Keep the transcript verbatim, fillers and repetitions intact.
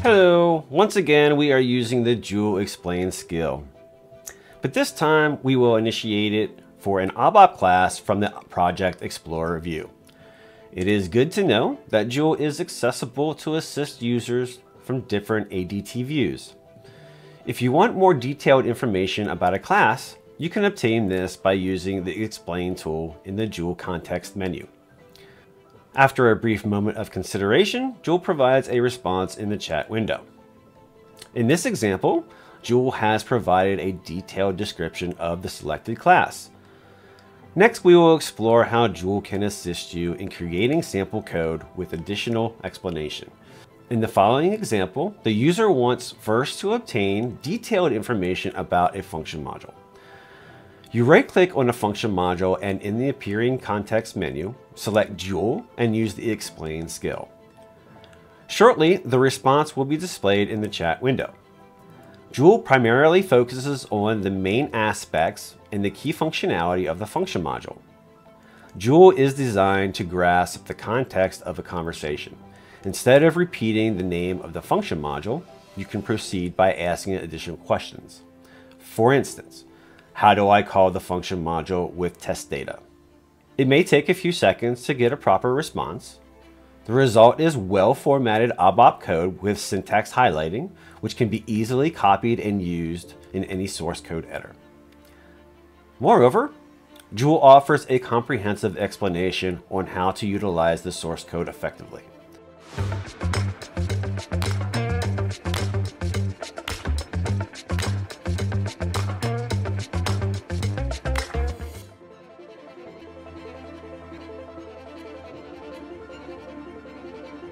Hello, once again we are using the Joule explain skill, but this time we will initiate it for an A B A P class from the Project Explorer view. It is good to know that Joule is accessible to assist users from different A D T views. If you want more detailed information about a class, you can obtain this by using the Explain tool in the Joule context menu. After a brief moment of consideration, Joule provides a response in the chat window. In this example, Joule has provided a detailed description of the selected class. Next, we will explore how Joule can assist you in creating sample code with additional explanation. In the following example, the user wants first to obtain detailed information about a function module. You right-click on the function module and in the appearing context menu, select Joule and use the Explain skill. Shortly, the response will be displayed in the chat window. Joule primarily focuses on the main aspects and the key functionality of the function module. Joule is designed to grasp the context of a conversation. Instead of repeating the name of the function module, you can proceed by asking additional questions. For instance, how do I call the function module with test data? It may take a few seconds to get a proper response. The result is well-formatted A B A P code with syntax highlighting, which can be easily copied and used in any source code editor. Moreover, Joule offers a comprehensive explanation on how to utilize the source code effectively.